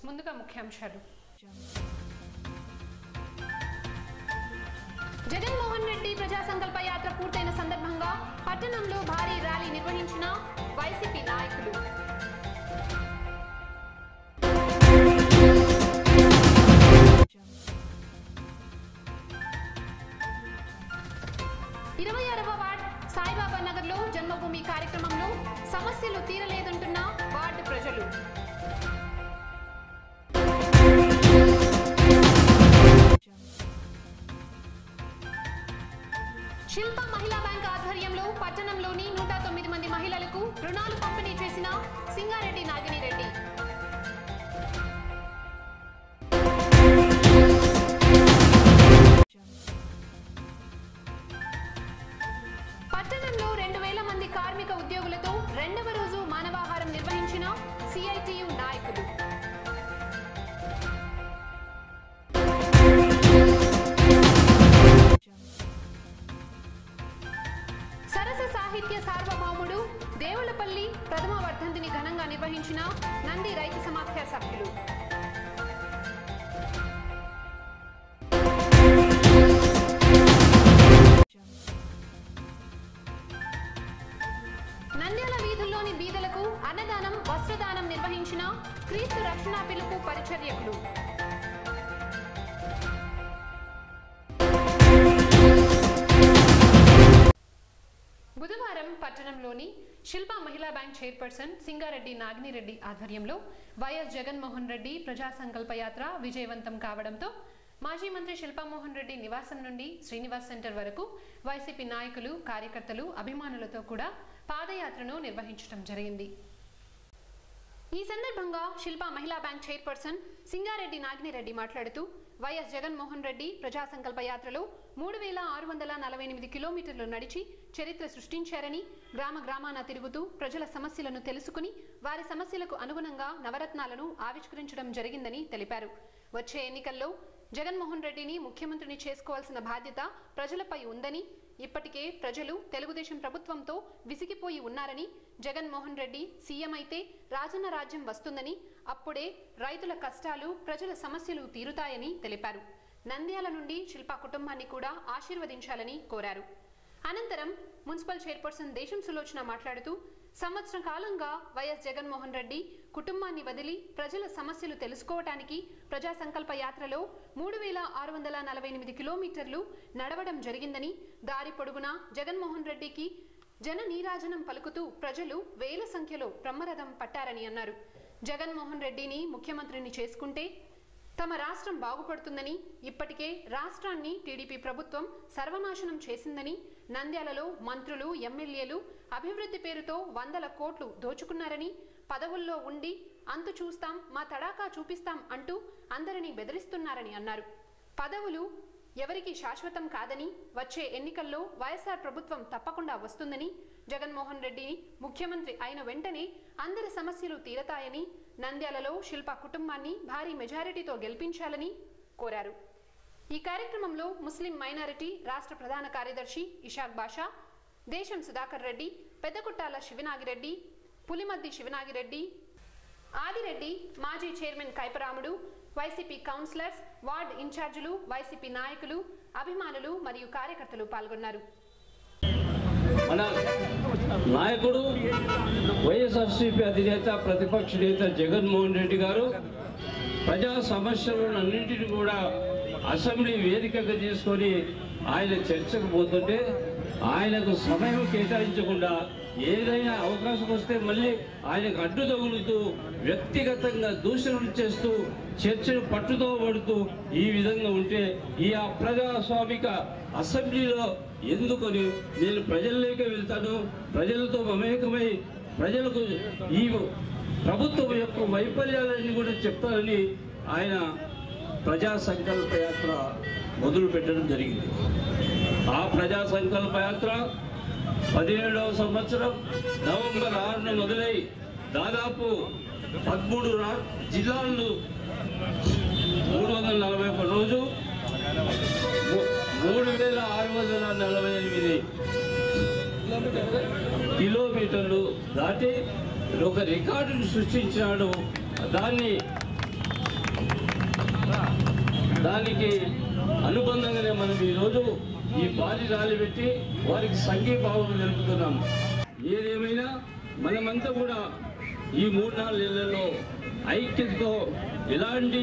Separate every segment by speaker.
Speaker 1: ముందుగా ముఖ్యాంశాలు. జగన్మోహన్ రెడ్డి ప్రజా సంకల్ప యాత్ర పూర్తయిన సందర్భంగా పట్టణంలో భారీ ర్యాలీ నిర్వహించిన వైసీపీ నాయకులు. వార్డ్ సాయిబాబా నగర్ లో జన్మభూమి కార్యక్రమంలో సమస్యలు తీరలేదంటున్న వార్డు ప్రజలు. శిల్ప మహిళా బ్యాంక్ ఆధ్వర్యంలో పట్టణంలోని 109 మంది మహిళలకు రుణాలు పంపిణీ చేసిన సింగారెడ్డి నాగినిరెడ్డి. పట్టణంలో 2000 మంది కార్మిక ఉద్యోగులతో రెండవ రోజు మానవాహారం నిర్వహించిన సిఐటియు నాయకులు. సరస సాహిత్య సార్వభౌముడు దేవులపల్లి ప్రథమ వర్ధంతిని ఘనంగా నిర్వహించిన నంది రైతు సమాఖ్య సభ్యులు. నంద్యాల వీధుల్లోని బీదలకు అన్నదానం వస్త్రదానం నిర్వహించిన క్రీస్తు రక్షణ పిలుపు పరిచర్యకులు. బుధవారం పట్టణంలోని శిల్ప మహిళా బ్యాంక్ చైర్పర్సన్ సింగారెడ్డి నాగినిరెడ్డి ఆధ్వర్యంలో వైఎస్ జగన్మోహన్ రెడ్డి ప్రజా సంకల్ప యాత్ర విజయవంతం కావడంతో మాజీ మంత్రి శిల్పామోహన్ రెడ్డి నివాసం నుండి శ్రీనివాస్ సెంటర్ వరకు వైసీపీ నాయకులు, కార్యకర్తలు, అభిమానులతో కూడా పాదయాత్రను నిర్వహించడం జరిగింది. ఈ సందర్భంగా శిల్ప మహిళా బ్యాంక్ చైర్పర్సన్ సింగారెడ్డి నాగినిరెడ్డి మాట్లాడుతూ వైఎస్ జగన్మోహన్ రెడ్డి ప్రజా సంకల్ప యాత్రలో 3648 కిలోమీటర్లు నడిచి చరిత్ర సృష్టించారని, గ్రామ గ్రామాన తిరుగుతూ ప్రజల సమస్యలను తెలుసుకుని వారి సమస్యలకు అనుగుణంగా నవరత్నాలను ఆవిష్కరించడం జరిగిందని తెలిపారు. వచ్చే ఎన్నికల్లో జగన్మోహన్ రెడ్డిని ముఖ్యమంత్రిని చేసుకోవాల్సిన బాధ్యత ప్రజలపై ఉందని, ఇప్పటికే ప్రజలు తెలుగుదేశం ప్రభుత్వంతో విసిగిపోయి ఉన్నారని, జగన్మోహన్ రెడ్డి సీఎం అయితే రాజన్న రాజ్యం వస్తుందని, అప్పుడే రైతుల కష్టాలు, ప్రజల సమస్యలు తీరుతాయని తెలిపారు. నంద్యాల నుండి శిల్ప కుటుంబాన్ని కూడా ఆశీర్వదించాలని కోరారు. అనంతరం మున్సిపల్ చైర్పర్సన్ దేశం సులోచన మాట్లాడుతూ సంవత్సరం కాలంగా వైఎస్ జగన్మోహన్ రెడ్డి కుటుంబాన్ని వదిలి ప్రజల సమస్యలు తెలుసుకోవటానికి ప్రజా సంకల్ప యాత్రలో 3648 కిలోమీటర్లు నడవడం జరిగిందని, దారి పొడుగునా జగన్మోహన్ రెడ్డికి జన నీరాజనం పలుకుతూ ప్రజలు వేల సంఖ్యలో బ్రహ్మరథం పట్టారని అన్నారు. జగన్మోహన్ రెడ్డిని ముఖ్యమంత్రిని చేసుకుంటే తమ రాష్ట్రం బాగుపడుతుందని, ఇప్పటికే రాష్ట్రాన్ని టీడీపీ ప్రభుత్వం సర్వనాశనం చేసిందని, నంద్యాలలో మంత్రులు, ఎమ్మెల్యేలు అభివృద్ధి పేరుతో 100 కోట్లు దోచుకున్నారని, పదవుల్లో ఉండి అంతు చూస్తాం, మా తడాకా చూపిస్తాం అంటూ అందరినీ బెదిరిస్తున్నారని అన్నారు. పదవులు ఎవరికి శాశ్వతం కాదని, వచ్చే ఎన్నికల్లో వైఎస్ఆర్ ప్రభుత్వం తప్పకుండా వస్తుందని, జగన్మోహన్ రెడ్డిని ముఖ్యమంత్రి అయిన వెంటనే అందరి సమస్యలు తీరతాయని, నంద్యాలలో శిల్ప కుటుంబాన్ని భారీ మెజారిటీతో గెలిపించాలని కోరారు. ఈ కార్యక్రమంలో ముస్లిం మైనారిటీ రాష్ట్ర ప్రధాన కార్యదర్శి ఇషాక్ బాషా, దేశం సుధాకర్ రెడ్డి, పెద్దకుట్టాల శివనాగిరెడ్డి, పులిమద్ది శివనాగిరెడ్డి, ఆదిరెడ్డి, మాజీ chairman Kaiparamudu, YCP councillors, ward ఇన్ఛార్జీలు, వైసీపీ నాయకులు, అభిమానులు మరియు కార్యకర్తలు పాల్గొన్నారు.
Speaker 2: మన నాయకుడు వైఎస్ఆర్సీపీ అధినేత ప్రతిపక్ష నేత జగన్మోహన్ రెడ్డి గారు ప్రజా సమస్యలన్నింటినీ కూడా అసెంబ్లీ వేదికగా తీసుకొని ఆయన చర్చకు పోతుంటే ఆయనకు సమయం కేటాయించకుండా ఏదైనా అవకాశం వస్తే మళ్ళీ ఆయనకు అడ్డు తగులుతూ వ్యక్తిగతంగా దూషణలు చేస్తూ చర్చను పట్టుతో పడుతూ ఈ విధంగా ఉంటే ఈ అప్రజాస్వామిక అసెంబ్లీలో ఎందుకని నేను ప్రజల్లోకి వెళ్తాను, ప్రజలతో మమేకమై ప్రజలకు ఈ ప్రభుత్వం యొక్క వైఫల్యాలన్నీ కూడా చెప్తానని ఆయన ప్రజా సంకల్ప యాత్ర మొదలు పెట్టడం జరిగింది. ఆ ప్రజా సంకల్ప యాత్ర 17వ సంవత్సరం నవంబర్ 6న మొదలై దాదాపు 13 జిల్లాలను 341 రోజు 3648 కిలోమీటర్లు దాటి ఒక రికార్డును సృష్టించినాడు. దాన్ని దానికి అనుబంధంగానే మనం ఈరోజు ఈ భారీ ర్యాలీ పెట్టి వారికి సంఘీభావం తెలుపుతున్నాం. ఏదేమైనా మనమంతా కూడా ఈ 3-4 నెలల్లో ఐక్యతతో ఎలాంటి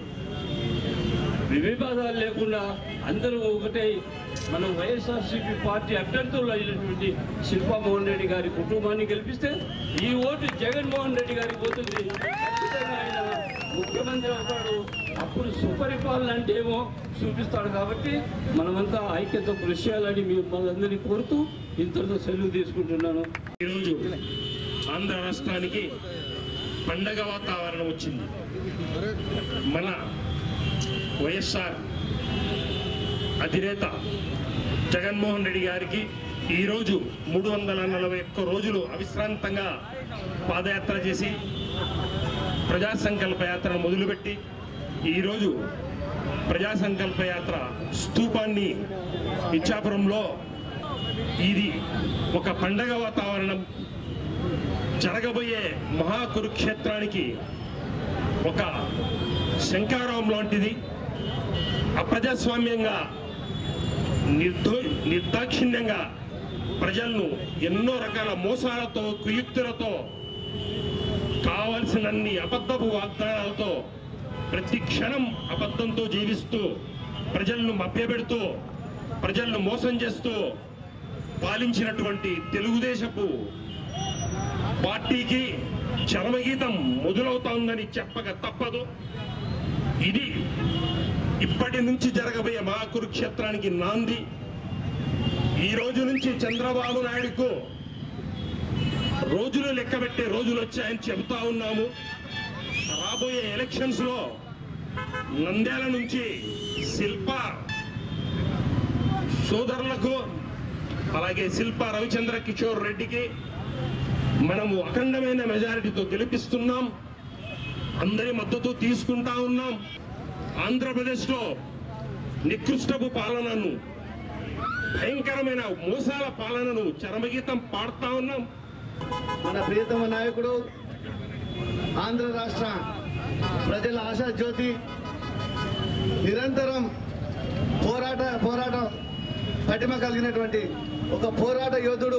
Speaker 2: వివాదాలు లేకుండా అందరూ ఒకటై మనం వైఎస్ఆర్సీపీ పార్టీ అభ్యర్థులు అయినటువంటి శిల్పా మోహన్ రెడ్డి గారి కుటుంబాన్ని గెలిపిస్తే ఈ ఓటు జగన్మోహన్ రెడ్డి గారికి పోతుంది. ఖచ్చితంగా ఆయన ముఖ్యమంత్రి అవుతాడు. అప్పుడు సుపరిపాలన అంటే ఏమో చూపిస్తాడు. కాబట్టి మనమంతా ఐక్యత కృషి చేయాలని మిమ్మల్ని అందరినీ కోరుతూ ఇంతటితో సెలవు తీసుకుంటున్నాను.
Speaker 3: ఈరోజు ఆంధ్ర రాష్ట్రానికి పండగ వాతావరణం వచ్చింది. మన వైఎస్ఆర్ అధినేత జగన్మోహన్ రెడ్డి గారికి ఈరోజు 341 రోజులు అవిశ్రాంతంగా పాదయాత్ర చేసి ప్రజా సంకల్ప యాత్రను మొదలుపెట్టి ఈరోజు ప్రజా సంకల్ప యాత్ర స్తూపాన్ని ఇచ్చాపురంలో ఇది ఒక పండగ వాతావరణం. జరగబోయే మహాకురుక్షేత్రానికి ఒక శంకారావం లాంటిది. అప్రజాస్వామ్యంగా నిర్దాక్షిణ్యంగా ప్రజలను ఎన్నో రకాల మోసాలతో కుయుక్తులతో కావలసినన్ని అబద్ధపు వాగ్దానాలతో ప్రతి క్షణం అబద్ధంతో జీవిస్తూ ప్రజలను మభ్యపెడుతూ ప్రజలను మోసం చేస్తూ పాలించినటువంటి తెలుగుదేశపు పార్టీకి చరమగీతం మొదలవుతోందని చెప్పక తప్పదు. ఇది ఇప్పటి నుంచి జరగబోయే మహాకురుక్షేత్రానికి నాంది. ఈ రోజు నుంచి చంద్రబాబు నాయుడుకు రోజులు లెక్కబెట్టే రోజులు వచ్చాయని చెబుతా ఉన్నాము. రాబోయే ఎలక్షన్స్ లో నంద్యాల నుంచి శిల్పా సోదరులకు అలాగే శిల్పా రవిచంద్ర కిషోర్ రెడ్డికి మనము అఖండమైన మెజారిటీతో గెలిపిస్తున్నాం. అందరి మద్దతు తీసుకుంటా ఉన్నాం. ఆంధ్రప్రదేశ్లో నికృష్టపు పాలనను భయంకరమైన మోసాల పాలనను చరమగీతం పాడుతా ఉన్నాం.
Speaker 4: మన ప్రియతమ నాయకుడు ఆంధ్ర రాష్ట్ర ప్రజల ఆశా జ్యోతి నిరంతరం పోరాట పటిమ కలిగినటువంటి ఒక పోరాట యోధుడు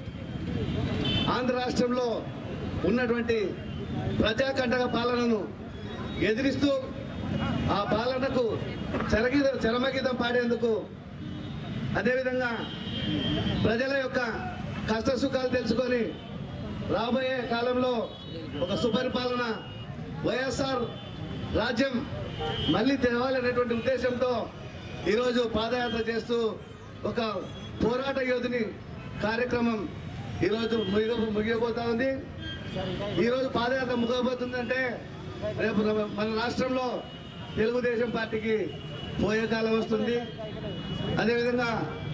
Speaker 4: ఆంధ్ర రాష్ట్రంలో ఉన్నటువంటి ప్రజాకంటక పాలనను ఎదిరిస్తూ ఆ పాలనకు చరమగీతం పాడేందుకు అదేవిధంగా ప్రజల యొక్క కష్ట సుఖాలు తెలుసుకొని రాబోయే కాలంలో ఒక సుపరిపాలన వైఎస్ఆర్ రాజ్యం మళ్ళీ తేవాలనేటువంటి ఉద్దేశంతో ఈరోజు పాదయాత్ర చేస్తూ ఒక పోరాట యోధుని కార్యక్రమం ఈరోజు ముగియబోతా ఉంది. ఈరోజు పాదయాత్ర ముగియబోతుందంటే రేపు మన రాష్ట్రంలో తెలుగుదేశం పార్టీకి పోయే కాలం వస్తుంది. అదేవిధంగా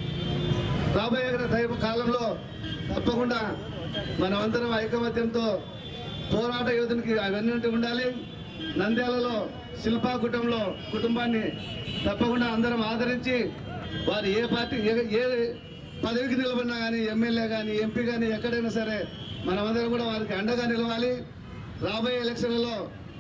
Speaker 4: రాబోయే కాలంలో తప్పకుండా మనమందరం ఐకమత్యంతో పోరాట యోధునికి అవన్నీ ఉండాలి. నంద్యాలలో శిల్పా కుటుంబాన్ని తప్పకుండా అందరం ఆదరించి వారు ఏ పార్టీ ఏ పదవికి నిలబడినా కానీ ఎమ్మెల్యే కానీ ఎంపీ కానీ ఎక్కడైనా సరే మనమందరం కూడా వారికి అండగా నిలవాలి. రాబోయే ఎలక్షన్లలో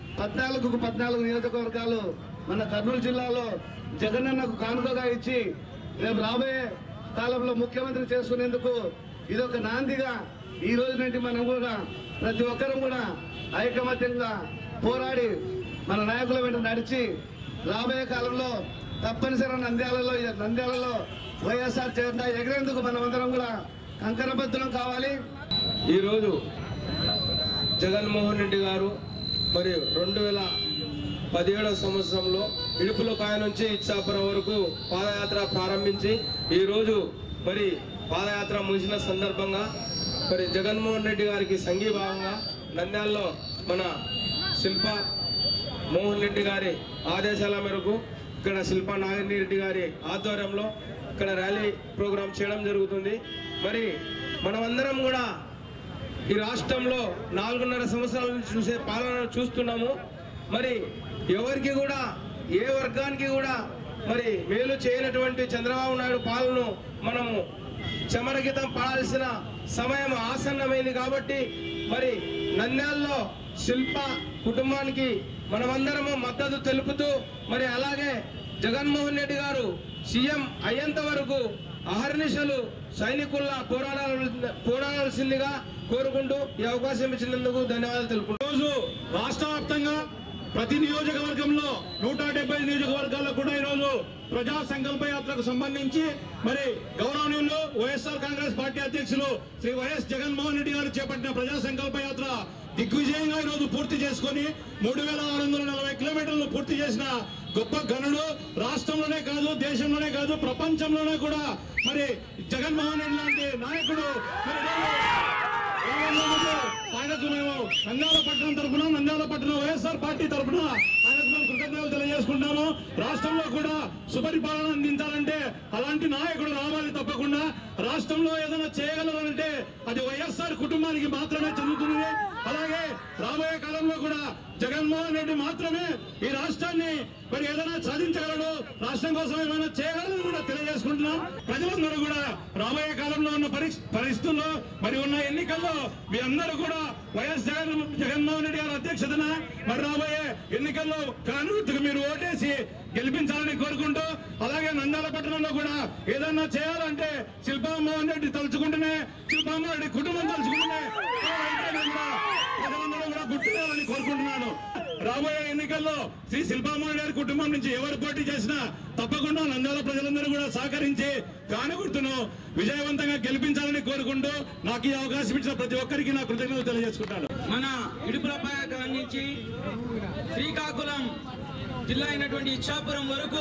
Speaker 4: 14 నియోజకవర్గాలు మన కర్నూలు జిల్లాలో జగనన్నకు కానుకగా ఇచ్చి రేపు రాబోయే కాలంలో ముఖ్యమంత్రి చేసుకునేందుకు ఇదొక నాందిగా ఈ రోజు నుండి మనం కూడా ప్రతి ఒక్కరం కూడా ఐకమత్యంగా పోరాడి మన నాయకుల వెంట నడిచి రాబోయే కాలంలో తప్పనిసరి నంద్యాలలో వైఎస్ఆర్ జెండా ఎగిరేందుకు మనమందరం కూడా కంకణబద్ధులం కావాలి.
Speaker 5: ఈరోజు జగన్మోహన్ రెడ్డి గారు మరి 2017 సంవత్సరంలో ఇడుపులకాయ నుంచి ఇచ్చాపురం వరకు పాదయాత్ర ప్రారంభించి ఈరోజు మరి పాదయాత్ర ముగిసిన సందర్భంగా మరి జగన్మోహన్ రెడ్డి గారికి సంఘీభావంగా నంద్యాలలో మన శిల్పా మోహన్ రెడ్డి గారి ఆదేశాల మేరకు ఇక్కడ శిల్పా నాగిని రెడ్డి గారి ఆధ్వర్యంలో ఇక్కడ ర్యాలీ ప్రోగ్రాం చేయడం జరుగుతుంది. మరి మనమందరం కూడా ఈ రాష్ట్రంలో 4.5 సంవత్సరాల నుంచి చూసే పాలన చూస్తున్నాము. మరి ఎవరికి కూడా ఏ వర్గానికి కూడా మరి మేలు చేయనటువంటి చంద్రబాబు నాయుడు పాలనను మనము చమరగీతం పాడాల్సిన సమయం ఆసన్నమైంది. కాబట్టి మరి నంద్యాలలో శిల్ప కుటుంబానికి మనమందరము మద్దతు తెలుపుతూ మరి అలాగే జగన్మోహన్ రెడ్డి గారు సీఎం అయ్యేంత వరకు అహర్నిశలు సైనికుల్లా పోరాడాల్సిందిగా కోరుకుంటూ ఈ అవకాశం ఇచ్చినందుకు ధన్యవాదాలు తెలుపుకుంటూ
Speaker 3: ఈరోజు రాష్ట్ర వ్యాప్తంగా ప్రతి నియోజకవర్గంలో 170 నియోజకవర్గాల్లో కూడా ఈరోజు ప్రజా సంకల్ప యాత్రకు సంబంధించి మరి గౌరవనీయులు వైఎస్ఆర్ కాంగ్రెస్ పార్టీ అధ్యక్షులు శ్రీ వైఎస్ జగన్మోహన్ రెడ్డి గారు చేపట్టిన ప్రజా సంకల్ప యాత్ర దిగ్విజయంగా ఈరోజు పూర్తి చేసుకుని 3640 కిలోమీటర్లు పూర్తి చేసిన గొప్ప గనుడు రాష్ట్రంలోనే కాదు, దేశంలోనే కాదు, ప్రపంచంలోనే కూడా మరి జగన్మోహన్ రెడ్డి లాంటి నాయకుడు ఆయనకు మేము నంద్యాలపట్నం తరఫున, నంద్యాలపట్నం వైఎస్ఆర్ పార్టీ తరఫున ఆయనకు మేము కృతజ్ఞతలు తెలియజేసుకుంటాము. రాష్ట్రంలో కూడా సుపరిపాలన అందించాలంటే అలాంటి నాయకుడు రావాలి. తప్పకుండా రాష్ట్రంలో ఏదైనా చేయగలరంటే అది వైఎస్ఆర్ కుటుంబానికి మాత్రమే చెందుతుంది. అలాగే రాబోయే కాలంలో కూడా జగన్మోహన్ రెడ్డి మాత్రమే ఈ రాష్ట్రాన్ని మరి ఏదైనా సాధించగలడు, రాష్ట్రం కోసం ఏమైనా చేయగలరు కూడా తెలియజేసుకుంటున్నాం. ప్రజలందరూ కూడా రాబోయే కాలంలో ఉన్న పరిస్థితుల్లో మరి ఉన్న ఎన్నికల్లో మీ అందరూ కూడా వైఎస్ జగన్మోహన్ రెడ్డి గారి అధ్యక్షతన మరి రాబోయే ఎన్నికల్లో కానుగుర్తుకు మీరు ఓటేసి గెలిపించాలని కోరుకుంటూ, అలాగే నంద్యాల పట్టణంలో కూడా ఏదన్నా చేయాలంటే శిల్పామోహన్ రెడ్డి తలుచుకుంటేనే, శిల్పామోహన్ రెడ్డి కుటుంబం తలుచుకుంటేనే ప్రజలందరూ కూడా గుర్తురావాలని కోరుకుంటున్నాను. రాబోయే ఎన్నికల్లో శ్రీ శిల్పామోహన్ రెడ్డి కుటుంబం నుంచి ఎవరు పోటీ చేసినా తప్పకుండా నంద్యాల ప్రజలందరూ కూడా సహకరించి కానుగుర్తును విజయవంతంగా గెలిపించాలని కోరుకుంటూ నాకు ఈ అవకాశం ఇచ్చిన ప్రతి ఒక్కరికి నా కృతజ్ఞతలు తెలియజేసుకుంటాను.
Speaker 6: మన ఇడుపులపాయ నుంచి శ్రీకాకుళం జిల్లా అయినటువంటి ఇచ్చాపురం వరకు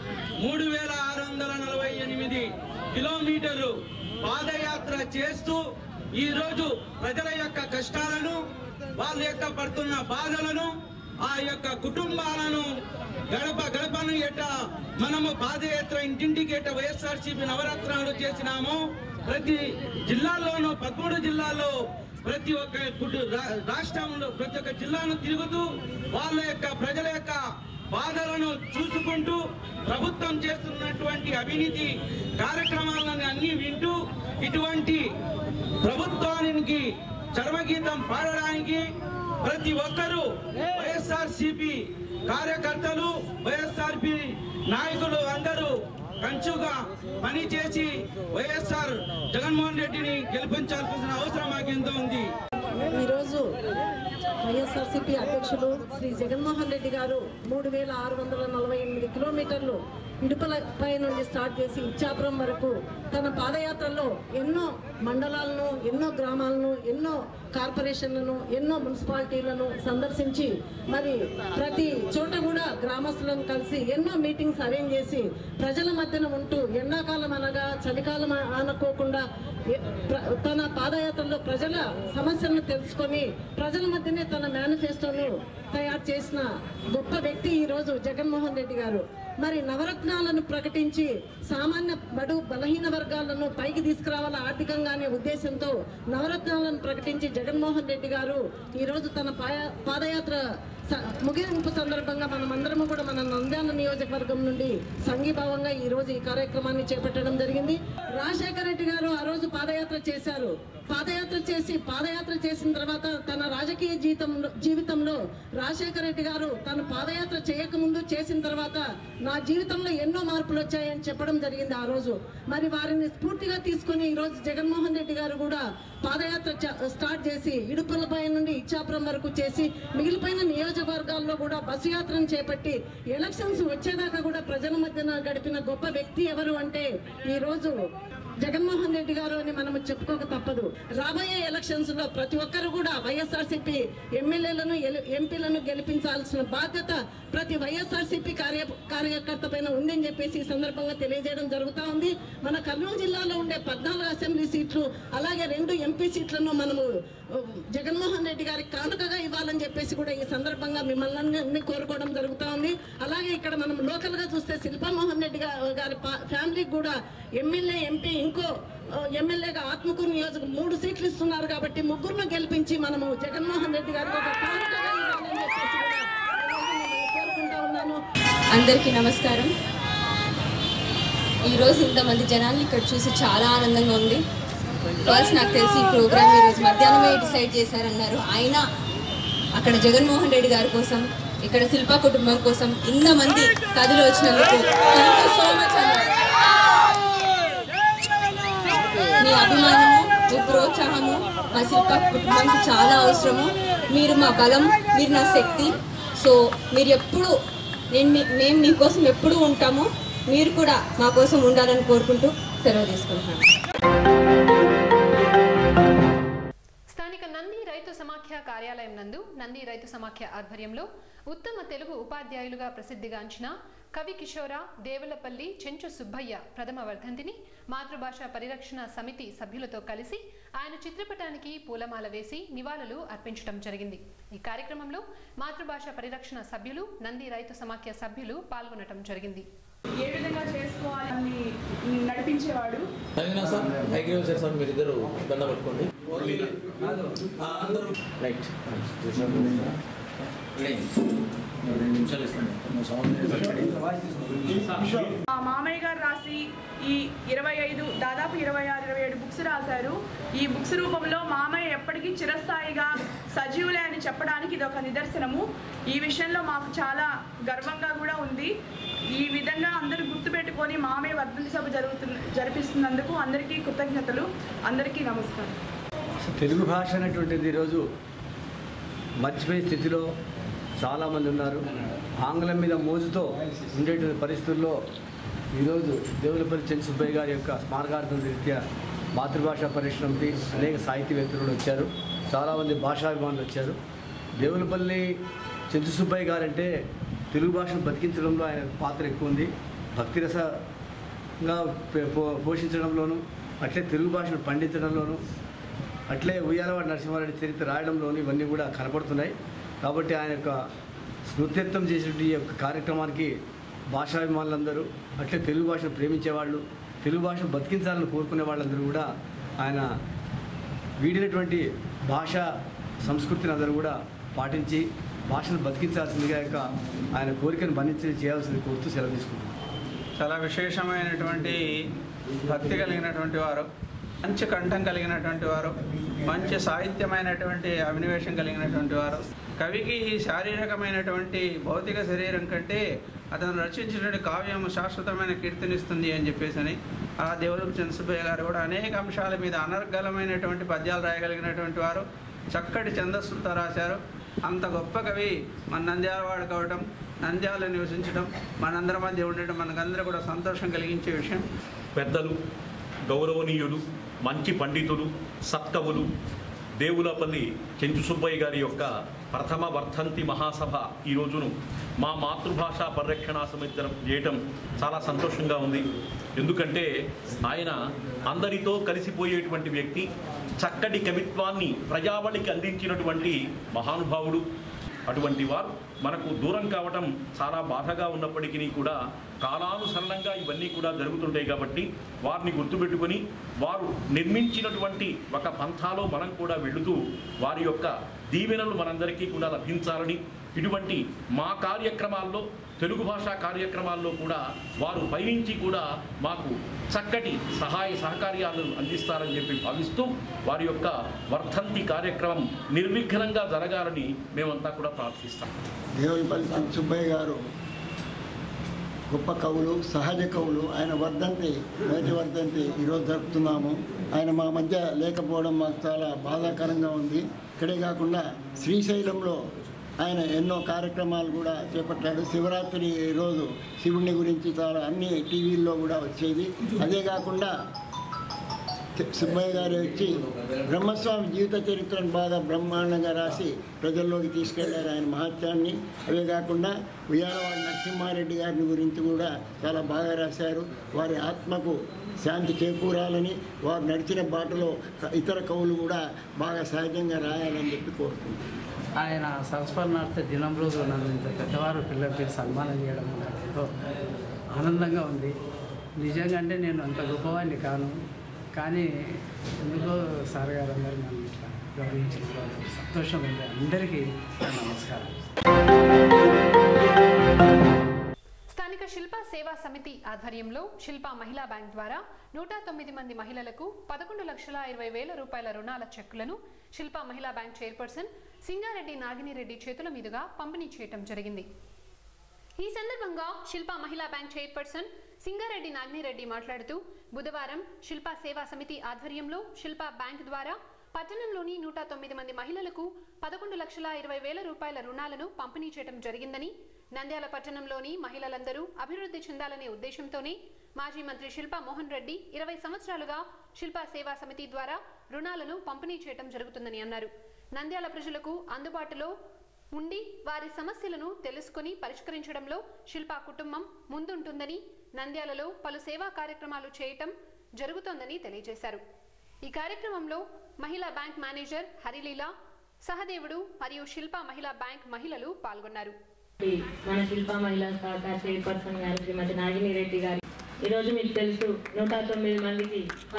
Speaker 6: 3648 కిలోమీటర్లు పాదయాత్ర చేస్తూ ఈ రోజు ప్రజల యొక్క కష్టాలను, వాళ్ళ యొక్క పడుతున్న బాధలను, ఆ యొక్క కుటుంబాలను గడప గడపను ఎట్ట మనము పాదయాత్ర ఇంటింటికి ఎట్ట వైఎస్ఆర్సీపీ నవరత్నాలు చేసినాము. ప్రతి జిల్లాల్లోనూ 13 జిల్లాల్లో ప్రతి ఒక్క రాష్ట్రంలో ప్రతి ఒక్క జిల్లాను తిరుగుతూ వాళ్ళ యొక్క ప్రజల యొక్క బాధలను చూసుకుంటూ ప్రభుత్వం చేస్తున్నటువంటి అవినీతి కార్యక్రమాలను అన్ని వింటూ ఇటువంటి ప్రభుత్వానికి చర్మగీతం పాడడానికి ప్రతి ఒక్కరూ వైఎస్ఆర్సీపీ కార్యకర్తలు, వైఎస్ఆర్పీ నాయకులు అందరూ కంచుగా పనిచేసి వైఎస్ఆర్ జగన్మోహన్ రెడ్డిని గెలిపించాల్సిన అవసరం మాకెంతో ఉంది.
Speaker 7: ఈరోజు వైఎస్ఆర్సీపీ అధ్యక్షులు శ్రీ జగన్మోహన్ రెడ్డి గారు 3648 కిలోమీటర్లు ఇడుపులపై నుండి స్టార్ట్ చేసి ఇచ్చాపురం వరకు తన పాదయాత్రలో ఎన్నో మండలాలను, ఎన్నో గ్రామాలను, ఎన్నో కార్పొరేషన్లను, ఎన్నో మున్సిపాలిటీలను సందర్శించి మరి ప్రతి చోట కూడా గ్రామస్తులను కలిసి ఎన్నో మీటింగ్స్ అరేంజ్ చేసి ప్రజల మధ్యన ఉంటూ ఎండాకాలం అనగా చలికాలం అనుకోకుండా తన పాదయాత్రలో ప్రజల సమస్యలను తెలుసుకొని ప్రజల మధ్యనే తన మేనిఫెస్టోను తయారు చేసిన గొప్ప వ్యక్తి ఈరోజు జగన్మోహన్ రెడ్డి గారు. మరి నవరత్నాలను ప్రకటించి సామాన్య బడు బలహీన వర్గాలను పైకి తీసుకురావాల ఆర్థికంగానే ఉద్దేశంతో నవరత్నాలను ప్రకటించి జగన్మోహన్ రెడ్డి గారు ఈరోజు తన పాదయాత్ర ముగింపు సందర్భంగా మనమందరము కూడా మన నంద్యాల నియోజకవర్గం నుండి సంఘీభావంగా ఈ రోజు ఈ కార్యక్రమాన్ని చేపట్టడం జరిగింది. రాజశేఖర రెడ్డి గారు ఆ రోజు పాదయాత్ర చేశారు. పాదయాత్ర చేసిన తర్వాత తన రాజకీయ జీవితంలో రాజశేఖర రెడ్డి గారు తన పాదయాత్ర చేయకముందు చేసిన తర్వాత నా జీవితంలో ఎన్నో మార్పులు వచ్చాయని చెప్పడం జరిగింది ఆ రోజు. మరి వారిని స్ఫూర్తిగా తీసుకుని ఈ రోజు జగన్మోహన్ రెడ్డి గారు కూడా పాదయాత్ర స్టార్ట్ చేసి ఇడుపులపై నుండి ఇచ్చాపురం వరకు చేసి మిగిలిపోయిన నియోజకవర్గాల్లో కూడా బస్సు యాత్రను చేపట్టి ఎలక్షన్స్ వచ్చేదాకా కూడా ప్రజల మధ్యన గడిపిన గొప్ప వ్యక్తి ఎవరు అంటే ఈ రోజు జగన్మోహన్ రెడ్డి గారు అని మనం చెప్పుకోక తప్పదు. రాబోయే ఎలక్షన్స్ లో ప్రతి ఒక్కరు కూడా వైఎస్ఆర్సీపీ ఎమ్మెల్యేలను, ఎంపీలను గెలిపించాల్సిన బాధ్యత ప్రతి వైఎస్ఆర్సీపీ కార్యకర్త పైన ఉందని చెప్పేసి ఈ సందర్భంగా తెలియజేయడం జరుగుతూ ఉంది. మన కర్నూలు జిల్లాలో ఉండే 14 అసెంబ్లీ సీట్లు అలాగే 2 ఎంపీ సీట్లను మనము జగన్మోహన్ రెడ్డి గారికి కానుకగా ఇవ్వాలని చెప్పేసి కూడా ఈ సందర్భంగా మిమ్మల్ని అన్ని కోరుకోవడం జరుగుతూ ఉంది. అలాగే ఇక్కడ మనం లోకల్ గా చూస్తే శిల్పామోహన్ రెడ్డి గారి ఫ్యామిలీకి కూడా ఎమ్మెల్యే, ఎంపీ, ఇంకో ఎమ్మెల్యేగా ఆత్మకూరు నియోజకవర్గం 3 సీట్లు ఇస్తున్నారు కాబట్టి ముగ్గురును గెలిపించి మనము జగన్మోహన్ రెడ్డి గారికి ఒక కానుకగా ఇవ్వాలని చెప్పేసి కూడా కోరుకుంటా ఉన్నాను.
Speaker 8: అందరికీ నమస్కారం. ఈరోజు ఇంతమంది జనాల్ని ఇక్కడ చూసి చాలా ఆనందంగా ఉంది. ఫస్ట్ నాకు తెలిసి ఈ ప్రోగ్రామ్ ఈరోజు మధ్యాహ్నమే డిసైడ్ చేశారన్నారు. ఆయన అక్కడ జగన్మోహన్ రెడ్డి గారి కోసం, ఇక్కడ శిల్పా కుటుంబం కోసం ఇంతమంది కథలు వచ్చినందుకు థ్యాంక్ యూ సో మచ్ అన్నారు. మీ అభిమానము, మీ ప్రోత్సాహము మా శిల్పా కుటుంబానికి చాలా అవసరము. మీరు మా బలం, మీరు నా శక్తి. సో మీరు ఎప్పుడు మేము మీకోసం ఎప్పుడూ ఉంటాము. మీరు కూడా మా కోసం ఉండాలని కోరుకుంటూ సెలవు తీసుకుంటున్నాను.
Speaker 1: స్థానిక నంది రైతు సమాఖ్య కార్యాలయం నందు నంది రైతు సమాఖ్య ఆధ్వర్యంలో ఉత్తమ తెలుగు ఉపాధ్యాయులుగా ప్రసిద్ధిగాంచిన కవి కిషోర దేవులపల్లి చెంచు సుబ్బయ్య ప్రథమ వర్ధంతిని మాతృభాష పరిరక్షణ సమితి సభ్యులతో కలిసి ఆయన చిత్రపటానికి పూలమాల వేసి నివాళులు అర్పించడం జరిగింది. ఈ కార్యక్రమంలో మాతృభాష పరిరక్షణ సభ్యులు, నంది రైతు సమాఖ్య సభ్యులు పాల్గొనడం జరిగింది.
Speaker 9: ఏ విధంగా చేసుకోవాలని నడిపించేవాడు.
Speaker 10: సార్ మీరిద్దరు దండ పట్టుకోండి. రైట్
Speaker 9: మామయ్య గారు రాసి ఈ 25 దాదాపు 26-27 బుక్స్ రాశారు. ఈ బుక్స్ రూపంలో మామయ్య ఎప్పటికీ చిరస్థాయిగా సజీవులే అని చెప్పడానికి ఇది ఒక నిదర్శనము. ఈ విషయంలో మాకు చాలా గర్వంగా కూడా ఉంది. ఈ విధంగా అందరూ గుర్తుపెట్టుకొని మామయ్య వర్ధంతి సభ జరిపిస్తున్నందుకు అందరికీ కృతజ్ఞతలు. అందరికీ నమస్కారం.
Speaker 11: తెలుగు భాష అనేటువంటిది ఈరోజు మర్చిపోయే స్థితిలో చాలామంది ఉన్నారు. ఆంగ్లం మీద మోజుతో ఉండేటువంటి పరిస్థితుల్లో ఈరోజు దేవులపల్లి చెంచు సుబ్బయ్య గారి యొక్క స్మారకార్థం రీత్యా మాతృభాష పరిశ్రమకి అనేక సాహితీవేత్తలు వచ్చారు. చాలామంది భాషాభిమానులు వచ్చారు. దేవులపల్లి చెంచు సుబ్బయ్య గారు అంటే తెలుగు భాషను బతికించడంలో ఆయన పాత్ర ఎక్కువ ఉంది. భక్తిరసంగా పోషించడంలోనూ, అట్లే తెలుగు భాషను పండించడంలోనూ, అట్లే ఉయ్యాలవాడి నరసింహారెడ్డి చరిత్ర రాయడంలోనూ ఇవన్నీ కూడా కనపడుతున్నాయి. కాబట్టి ఆయన యొక్క స్మృత్యత్వం చేసేటువంటి యొక్క కార్యక్రమానికి భాషాభిమానులందరూ, అట్లే తెలుగు భాషను ప్రేమించేవాళ్ళు, తెలుగు భాషను బతికించాలని కోరుకునే వాళ్ళందరూ కూడా ఆయన వీడినటువంటి భాషా సంస్కృతిని అందరూ కూడా పాటించి భాషను బతికించాల్సిందిగా యొక్క ఆయన కోరికను బంధించి చేయాల్సింది కోరుతూ సెలవు తీసుకుంటున్నాం.
Speaker 6: చాలా విశేషమైనటువంటి భక్తి కలిగినటువంటి వారు, మంచి కంఠం కలిగినటువంటి వారు, మంచి సాహిత్యమైనటువంటి అభినవేశం కలిగినటువంటి వారు. కవికి శారీరకమైనటువంటి భౌతిక శరీరం కంటే అతను రచించినటువంటి కావ్యం శాశ్వతమైన కీర్తినిస్తుంది అని చెప్పేసి ఆ దేవులపల్లి చెంచు సుబ్బయ్య గారు కూడా అనేక అంశాల మీద అనర్గళమైనటువంటి పద్యాలు రాయగలిగినటువంటి వారు. చక్కటి ఛందస్సులతో రాశారు. అంత గొప్ప కవి మన నంద్యాల వాడు కావడం, నంద్యాలలో నివసించడం, మనందరి మధ్య ఉండడం మనకందరూ కూడా సంతోషం కలిగించే విషయం.
Speaker 12: పెద్దలు, గౌరవనీయులు, మంచి పండితులు, సత్కవులు దేవులపల్లి చెంచు సుబ్బయ్య గారి యొక్క ప్రథమ వర్ధంతి మహాసభ ఈ రోజును మా మాతృభాష పరిరక్షణ సమితి చేయటం చాలా సంతోషంగా ఉంది. ఎందుకంటే ఆయన అందరితో కలిసిపోయేటువంటి వ్యక్తి, చక్కటి కవిత్వాన్ని ప్రజావళికి అందించినటువంటి మహానుభావుడు. అటువంటి వారు మనకు దూరం కావటం చాలా బాధగా ఉన్నప్పటికీ కూడా కాలానుసరణంగా ఇవన్నీ కూడా జరుగుతుంటాయి. కాబట్టి వారిని గుర్తుపెట్టుకొని వారు నిర్మించినటువంటి ఒక పంథాలో మనం కూడా వెళుతూ వారి యొక్క దీవెనలు మనందరికీ కూడా లభించాలని, ఇటువంటి మా కార్యక్రమాల్లో, తెలుగు భాషా కార్యక్రమాల్లో కూడా వారు పైనుంచి కూడా మాకు చక్కటి సహాయ సహకార్యాలను అందిస్తారని చెప్పి భావిస్తూ వారి యొక్క వర్ధంతి కార్యక్రమం నిర్విఘ్నంగా జరగాలని మేమంతా కూడా ప్రార్థిస్తాం.
Speaker 13: దేవులపల్లి చెంచు సుబ్బయ్య గారు గొప్ప కవులు, సహజ కవులు. ఆయన వర్ధంతి, మొదటి వర్ధంతి ఈరోజు జరుపుతున్నాము. ఆయన మా మధ్య లేకపోవడం మాకు చాలా బాధాకరంగా ఉంది. ఇక్కడే కాకుండా శ్రీశైలంలో ఆయన ఎన్నో కార్యక్రమాలు కూడా చేపట్టాడు. శివరాత్రి రోజు శివుడిని గురించి చాలా అన్ని టీవీల్లో కూడా వచ్చేది. అదే కాకుండా సుబ్బయ్య గారు వచ్చి బ్రహ్మస్వామి జీవిత చరిత్రను బాగా బ్రహ్మాండంగా రాసి ప్రజల్లోకి తీసుకెళ్లారు ఆయన మహత్యాన్ని. అవే కాకుండా ఉయ్యాలవాడి నరసింహారెడ్డి గారిని గురించి కూడా చాలా బాగా రాశారు. వారి ఆత్మకు శాంతి చేకూరాలని, వారు నడిచిన బాటలో ఇతర కవులు కూడా బాగా సహజంగా రాయాలని చెప్పి కోరుకుంటున్నారు.
Speaker 14: ఆయన సంస్మరణార్థ దినం రోజు నన్ను ఇంత పెద్దవారు పిల్లలకి సన్మానం చేయడం నాకు ఎంతో ఆనందంగా ఉంది. నిజంగా అంటే నేను అంత గొప్పవాడిని కాను, కానీ ఎందుకో సార్ గారు అందరూ నన్ను ఇట్లా గౌరవించిన సంతోషం ఉంది. అందరికీ నమస్కారం.
Speaker 1: స్థానిక శిల్ప సేవా సమితి ఆధ్వర్యంలో శిల్ప మహిళా బ్యాంక్ ద్వారా 109 మంది మహిళలకు 11,20,000 రూపాయల రుణాల చెక్కులను శిల్ప మహిళా బ్యాంక్ చైర్పర్సన్ సింగారెడ్డి నాగినిరెడ్డి చేతుల మీదుగా పంపిణీ చేయడం జరిగింది. ఈ సందర్భంగా శిల్ప మహిళా బ్యాంక్ చైర్పర్సన్ సింగారెడ్డి నాగినిరెడ్డి మాట్లాడుతూ బుధవారం శిల్ప సేవా సమితి ఆధ్వర్యంలో శిల్ప బ్యాంక్ ద్వారా పట్టణంలోని 109 మంది మహిళలకు 11,20,000 రూపాయల రుణాలను పంపిణీ చేయడం జరిగిందని, నంద్యాల పట్టణంలోని మహిళలందరూ అభివృద్ధి చెందాలనే ఉద్దేశంతోనే మాజీ మంత్రి శిల్పా మోహన్ రెడ్డి 20 సంవత్సరాలుగా శిల్ప సేవా సమితి ద్వారా రుణాలను పంపిణీ చేయడం జరుగుతుందని అన్నారు. నంద్యాల ప్రజలకు అందుబాటులో ఉండి వారి సమస్యలను తెలుసుకుని పరిష్కరించడంలో శిల్ప కుటుంబం ముందుంటుందని, నంద్యాలలో పలు సేవా కార్యక్రమాలు చేయటం జరుగుతోందని తెలియజేశారు. ఈ కార్యక్రమంలో మహిళా బ్యాంక్ మేనేజర్ హరిలీల, సహదేవుడు మరియు శిల్ప మహిళా బ్యాంక్ మహిళలు పాల్గొన్నారు.
Speaker 15: మన శిల్ప మహిళా సహకార చైర్పర్సన్ గారు శ్రీమతి నాగినిరెడ్డి గారు ఈరోజు మీకు తెలుసు 109 మందికి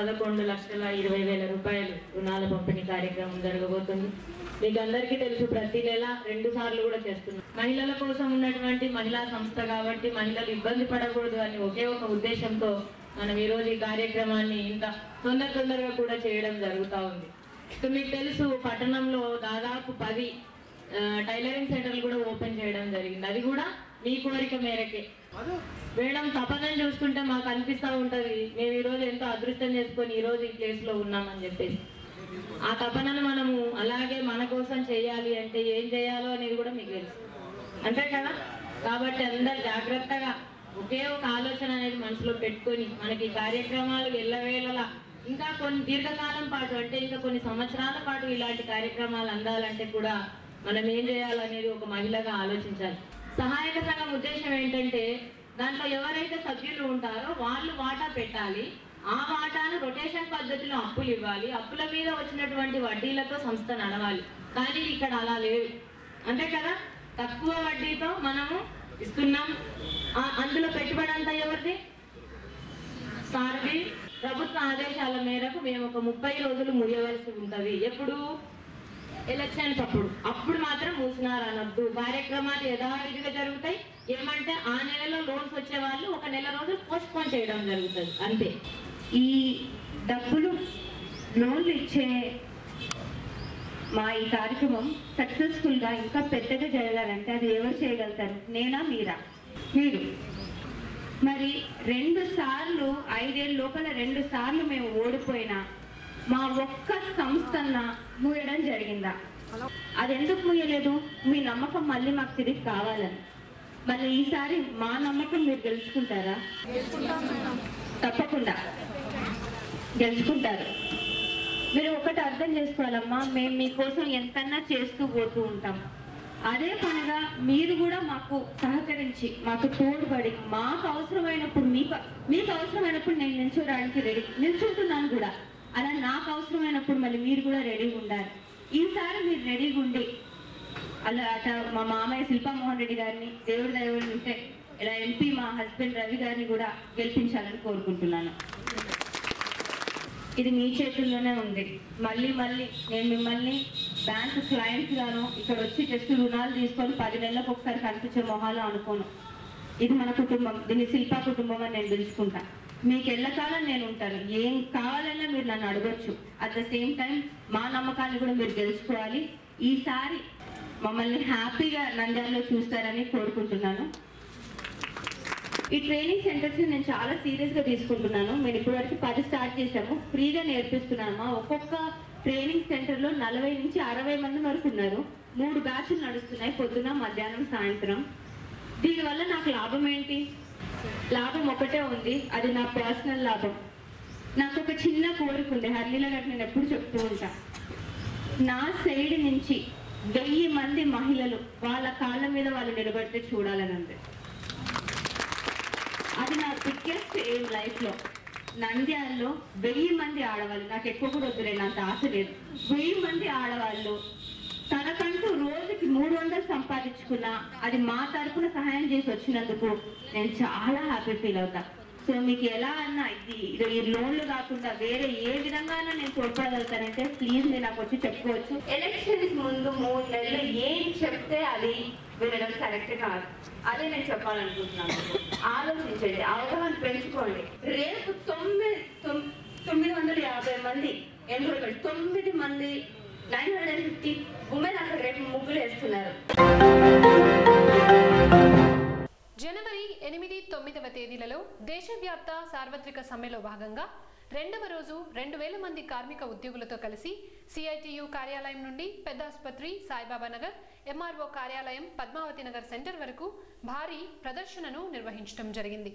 Speaker 15: 11,20,000 రూపాయలు రుణాల పంపిణీ కార్యక్రమం జరగబోతుంది. మీకు అందరికీ తెలుసు ప్రతి నెల 2 సార్లు కూడా చేస్తున్నాం. మహిళల కోసం ఉన్నటువంటి మహిళా సంస్థ కాబట్టి మహిళలు ఇబ్బంది పడకూడదు అని ఒకే ఒక ఉద్దేశంతో మనం ఈరోజు ఈ కార్యక్రమాన్ని ఇంత తొందరగా కూడా చేయడం జరుగుతూ ఉంది. మీకు తెలుసు పట్టణంలో దాదాపు 10 టైలరింగ్ సెంటర్లు కూడా ఓపెన్ చేయడం జరిగింది. అది కూడా మీ కోరిక మేరకే. మేడం తపనని చూస్తుంటే మాకు అనిపిస్తూ ఉంటుంది మేము ఈరోజు ఎంతో అదృష్టం చేసుకొని ఈరోజు ఈ ప్లేస్లో ఉన్నామని చెప్పేసి. ఆ తపనను మనము అలాగే మన కోసం చేయాలి అంటే ఏం చేయాలో అనేది కూడా మీకు తెలుసు, అంతే కదా. కాబట్టి అందరు జాగ్రత్తగా ఒకే ఒక ఆలోచన అనేది మనసులో పెట్టుకొని మనకి కార్యక్రమాలు ఎల్లవేళలా ఇంకా కొన్ని దీర్ఘకాలం పాటు అంటే ఇంకా కొన్ని సంవత్సరాల పాటు ఇలాంటి కార్యక్రమాలు అందాలంటే కూడా మనం ఏం చేయాలనేది ఒక మహిళగా ఆలోచించాలి. సహాయక సంఘం ఉద్దేశం ఏంటంటే దాంట్లో ఎవరైతే సభ్యులు ఉంటారో వాళ్ళు వాటా పెట్టాలి. ఆ వాటాను రొటేషన్ పద్ధతిలో అప్పులు ఇవ్వాలి. అప్పుల మీద వచ్చినటువంటి వడ్డీలతో సంస్థ నడవాలి. కానీ ఇక్కడ అలా లేదు, అంతే కదా. తక్కువ వడ్డీతో మనము ఇస్తున్నాం. అందులో పెట్టుబడి అంతా ఎవరిది? సార్ది. ప్రభుత్వ ఆదేశాల మేరకు మేము ఒక 30 రోజులు ముయ్యవలసి ఉంటుంది. ఎప్పుడు? ఎలక్షన్స్ అప్పుడు మాత్రం మూసినారు అనొద్దు. కార్యక్రమాలు యథావిధిగా జరుగుతాయి. ఏమంటే ఆ నెలలో లోన్స్ వచ్చే వాళ్ళు ఒక నెల రోజులు పోస్ట్పోన్ చేయడం జరుగుతుంది, అంతే.
Speaker 16: ఈ డబ్బులు లోన్లు ఇచ్చే మా ఈ కార్యక్రమం సక్సెస్ఫుల్గా ఇంకా పెద్దగా జరగాలంటే అది ఎవరు చేయగలుగుతారు? నేనా, మీరా? మీరు. మరి 2 సార్లు 5 ఏళ్ళ లోపల 2 సార్లు మేము ఓడిపోయినా మా ఒక్క సంస్థన మూయడం జరిగిందా? అది ఎందుకు మూయలేదు? మీ నమ్మకం మళ్ళీ మాకు తిరిగి కావాలని. మళ్ళీ ఈసారి మా నమ్మకం మీరు గెలుచుకుంటారా? తప్పకుండా గెలుచుకుంటారు. మీరు ఒకటి అర్థం చేసుకోవాలమ్మా, మేము మీకోసం ఎంతన్నా చేస్తూ పోతూ ఉంటాం. అదే పనిగా మీరు కూడా మాకు సహకరించి మాకు తోడ్పడి మాకు అవసరమైనప్పుడు మీకు అవసరమైనప్పుడు నేను నిల్చోడానికి రెడీ నిల్చుంటున్నాను కూడా. అలా నాకు అవసరమైనప్పుడు మళ్ళీ మీరు కూడా రెడీగా ఉండాలి. ఈసారి మీరు రెడీగా ఉండి అలా అట మా మామయ్య శిల్పా మోహన్ రెడ్డి గారిని దేవుడి దైవం ఉంటే ఇలా ఎంపీ మా హస్బెండ్ రవి గారిని కూడా గెలిపించాలని కోరుకుంటున్నాను. ఇది మీ చేతుల్లోనే ఉంది. మళ్ళీ నేను మిమ్మల్ని బ్యాంకు క్లయింట్స్ గాను ఇక్కడ వచ్చి జస్ట్ రుణాలు తీసుకొని 10 నెలలకు ఒకసారి కనిపించే మొహాలు అనుకోను. ఇది మన కుటుంబం, దీన్ని శిల్పా కుటుంబం అని నేను పిలుచుకుంటా. మీకు ఎల్లకాలం నేను ఉంటాను. ఏం కావాలన్నా మీరు నన్ను అడగొచ్చు. అట్ ద సేమ్ టైం మా నమ్మకాన్ని కూడా మీరు గెలుచుకోవాలి. ఈసారి మమ్మల్ని హ్యాపీగా నంద్యాలలో చూస్తారని కోరుకుంటున్నాను. ఈ ట్రైనింగ్ సెంటర్స్ నేను చాలా సీరియస్గా తీసుకుంటున్నాను. మేము ఇప్పటివరకు 10 స్టార్ట్ చేసాము. ఫ్రీగా నేర్పిస్తున్నామా. ఒక్కొక్క ట్రైనింగ్ సెంటర్లో 40 నుంచి 60 మంది వరకు ఉన్నారు. 3 బ్యాచ్లు నడుస్తున్నాయి, పొద్దున, మధ్యాహ్నం, సాయంత్రం. దీనివల్ల నాకు లాభం ఏంటి? లాభం ఒకటే ఉంది, అది నా పర్సనల్ లాభం. నాకు ఒక చిన్న కోరిక ఉంది, హర్లీల గారు నేను ఎప్పుడు చెప్తూ ఉంటా. నా సైడ్ నుంచి 1000 మంది మహిళలు వాళ్ళ కాళ్ళ మీద వాళ్ళు నిలబడితే చూడాలని ఉంది. అది నా బిగ్గెస్ట్ ఎయిమ్ లైఫ్లో. నంద్యాలలో 1000 మంది ఆడవాళ్ళు, నాకు ఎక్కువ కూడా వద్దులే, నాకు ఆశ లేదు. 1000 మంది ఆడవాళ్ళు తనకంటూ రోజుకి 300 సంపాదించుకున్నా అది మా తరఫున సహాయం చేసి వచ్చినందుకు నేను చాలా హ్యాపీ ఫీల్ అవుతా. సో మీకు ఎలా అన్నా ఈ లోన్లు కాకుండా వేరే ఏ విధంగా నేను తోడ్పడగలుగుతానంటే ప్లీజ్ మీరు నాకు వచ్చి చెప్పుకోవచ్చు. ఎలక్షన్స్ ముందు 3 నెలలు ఏం చెప్తే అది వినడం కరెక్ట్ కాదు. అదే నేను చెప్పాలనుకుంటున్నాను. ఆలోచించండి, అవగాహన పెంచుకోండి. రేపు 950 మంది ఎన్రోల్మెంట్, 9 మంది 950 ఉమెన్ అక్కడ రేపు ముగ్గులు వేస్తున్నారు.
Speaker 1: జనవరి 8, 9వ తేదీలలో దేశవ్యాప్త సార్వత్రిక సమ్మెలో భాగంగా రెండవ రోజు 2000 మంది కార్మిక ఉద్యోగులతో కలిసి సిఐటియు కార్యాలయం నుండి పెద్దాసుపత్రి, సాయిబాబా నగర్, ఎంఆర్ఓ కార్యాలయం, పద్మావతి నగర్ సెంటర్ వరకు భారీ ప్రదర్శనను నిర్వహించడం జరిగింది.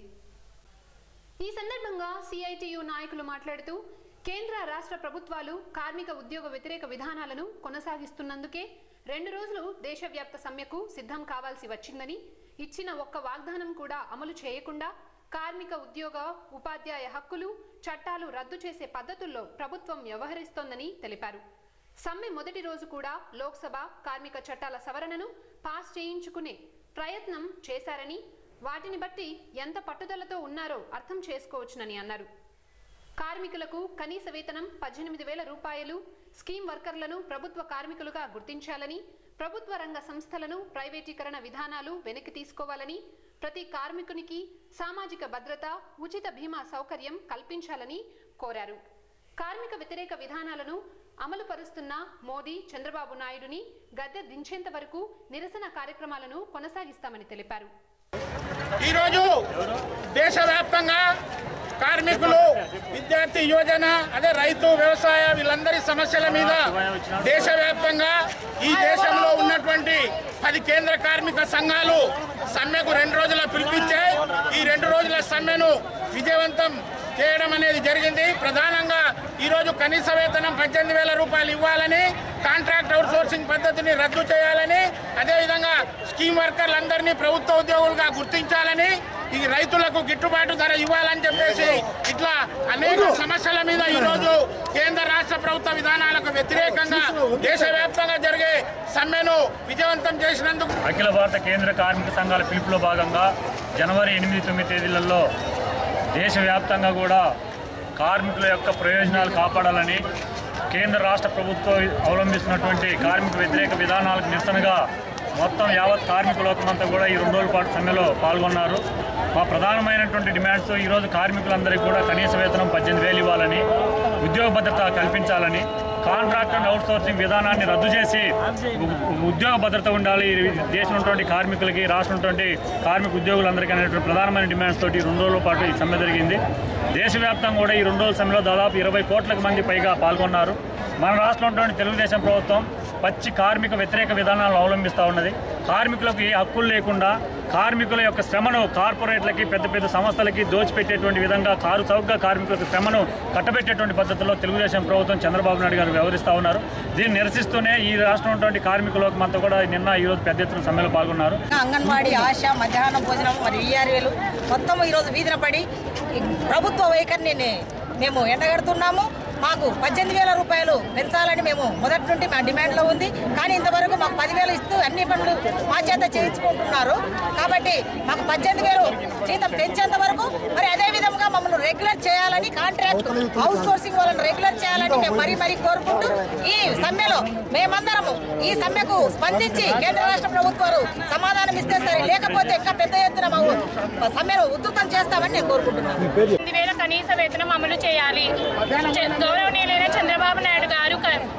Speaker 1: ఈ సందర్భంగా సిఐటియు నాయకులు మాట్లాడుతూ కేంద్ర రాష్ట్ర ప్రభుత్వాలు కార్మిక ఉద్యోగ వ్యతిరేక విధానాలను కొనసాగిస్తున్నందుకే 2 రోజులు దేశవ్యాప్త సమ్మెకు సిద్ధం కావాల్సి వచ్చిందని, ఇచ్చిన ఒక్క వాగ్దానం కూడా అమలు చేయకుండా కార్మిక ఉద్యోగ ఉపాధ్యాయ హక్కులు, చట్టాలు రద్దు చేసే పద్ధతుల్లో ప్రభుత్వం వ్యవహరిస్తోందని తెలిపారు. సమ్మె మొదటి రోజు కూడా లోక్సభ కార్మిక చట్టాల సవరణను పాస్ చేయించుకునే ప్రయత్నం చేశారని, వాటిని బట్టి ఎంత పట్టుదలతో ఉన్నారో అర్థం చేసుకోవచ్చునని అన్నారు. కార్మికులకు కనీస వేతనం 18,000 రూపాయలు, స్కీమ్ వర్కర్లను ప్రభుత్వ కార్మికులుగా గుర్తించాలని, ప్రభుత్వ రంగ సంస్థలను ప్రైవేటీకరణ విధానాలు వెనక్కి తీసుకోవాలని, ప్రతి కార్మికునికి సామాజిక భద్రత, ఉచిత బీమా సౌకర్యం కల్పించాలని కోరారు. కార్మిక వ్యతిరేక విధానాలను అమలు పరుస్తున్న మోదీ, చంద్రబాబు నాయుడుని గద్దె దించేంత వరకు నిరసన కార్యక్రమాలను కొనసాగిస్తామని తెలిపారు.
Speaker 17: ఈరోజు దేశవ్యాప్తంగా కార్మికులు, విద్యార్థి యువజన, అదే రైతు, వ్యవసాయ వీళ్ళందరి సమస్యల మీద దేశవ్యాప్తంగా ఈ దేశంలో ఉన్నటువంటి 10 కేంద్ర కార్మిక సంఘాలు సమ్మెకు 2 రోజుల పిలిపించాయి. ఈ 2 రోజుల సమ్మెను విజయవంతం చేయడం అనేది జరిగింది. ప్రధానంగా ఈరోజు కనీస వేతనం 18,000 రూపాయలు ఇవ్వాలని, కాంట్రాక్ట్ అవుట్సోర్సింగ్ పద్ధతిని రద్దు చేయాలని, అదేవిధంగా స్కీమ్ వర్కర్లందరినీ ప్రభుత్వ ఉద్యోగులుగా గుర్తించాలని, ఈ రైతులకు గిట్టుబాటు ధర ఇవ్వాలని చెప్పేసి ఇట్లా అనేక సమస్యల మీద ఈరోజు కేంద్ర రాష్ట్ర ప్రభుత్వ విధానాలకు వ్యతిరేకంగా దేశవ్యాప్తంగా జరిగే సమ్మెను విజయవంతం చేసినందుకు
Speaker 18: అఖిల భారత కేంద్ర కార్మిక సంఘాల పిలుపులో భాగంగా జనవరి 8, 9 తేదీలలో దేశవ్యాప్తంగా కూడా కార్మికుల యొక్క ప్రయోజనాలు కాపాడాలని, కేంద్ర రాష్ట్ర ప్రభుత్వం అవలంబిస్తున్నటువంటి కార్మిక వ్యతిరేక విధానాలకు నిరసనగా మొత్తం యావత్ కార్మిక లోకమంతా కూడా ఈ 2 రోజుల పాటు సమ్మెలో పాల్గొన్నారు. మా ప్రధానమైనటువంటి డిమాండ్స్ ఈరోజు కార్మికులందరికీ కూడా కనీస వేతనం 18,000 ఇవ్వాలని, ఉద్యోగ భద్రత కల్పించాలని, కాంట్రాక్ట్ అండ్ అవుట్సోర్సింగ్ విధానాన్ని రద్దు చేసి ఉద్యోగ భద్రత ఉండాలి దేశంలో ఉన్నటువంటి కార్మికులకి, రాష్ట్రంలో ఉన్నటువంటి కార్మిక ఉద్యోగులందరికీ అనేటువంటి ప్రధానమైన డిమాండ్స్ తోటి 2 రోజుల పాటు ఈ సమ్మె జరిగింది. దేశవ్యాప్తంగా కూడా ఈ 2 రోజుల సమ్మెలో దాదాపు 20 కోట్ల మంది పైగా పాల్గొన్నారు. మన రాష్ట్రంలో ఉన్నటువంటి తెలుగుదేశం ప్రభుత్వం పచ్చి కార్మిక వ్యతిరేక విధానాలను అవలంబిస్తూ ఉన్నది. కార్మికులకు ఏ హక్కులు లేకుండా కార్మికుల యొక్క శ్రమను కార్పొరేట్లకి, పెద్ద పెద్ద సంస్థలకి దోచిపెట్టేటువంటి విధంగా చౌకగా కార్మికులకు శ్రమను కట్టబెట్టేటువంటి పద్ధతిలో తెలుగుదేశం ప్రభుత్వం, చంద్రబాబు నాయుడు గారు వ్యవహరిస్తూ ఉన్నారు. దీన్ని నిరసిస్తూనే ఈ రాష్ట్రంలో ఉన్నటువంటి కార్మికులకు అంతా కూడా ఈరోజు పెద్ద ఎత్తున సమ్మెలో పాల్గొన్నారు.
Speaker 19: అంగన్వాడీ, ఆశ, మధ్యాహ్నం భోజనం మరియు ఈఆర్ఏలు మొత్తం ఈరోజు వీధిన పడి ప్రభుత్వ వైఖరిని మేము ఎండగడుతున్నాము. మాకు 18,000 రూపాయలు పెంచాలని మేము మొదటి నుండి మా డిమాండ్లో ఉంది. కానీ ఇంతవరకు మాకు 10,000 ఇస్తూ అన్ని పనులు మా చేత చేయించుకుంటున్నారు. కాబట్టి మాకు 18,000 జీతం పెంచేంత వరకు మరి అదేవిధంగా మమ్మల్ని రెగ్యులర్ చేయాలని, కాంట్రాక్ట్ అవుట్ సోర్సింగ్ వాళ్ళని రెగ్యులర్ చేయాలని మేము మరీ కోరుకుంటూ ఈ సమ్మెలో మేమందరము ఈ సమ్మెకు స్పందించి కేంద్ర రాష్ట్ర ప్రభుత్వాలు సమాధానం ఇస్తే సరే, లేకపోతే ఇంకా పెద్ద ఎత్తున మా సమ్మెను ఉధృతం చేస్తామని నేను కోరుకుంటున్నాను.
Speaker 20: 8,000 కనీస వేతనం అమలు చేయాలి. గౌరవనీయులైన చంద్రబాబు నాయుడు గారు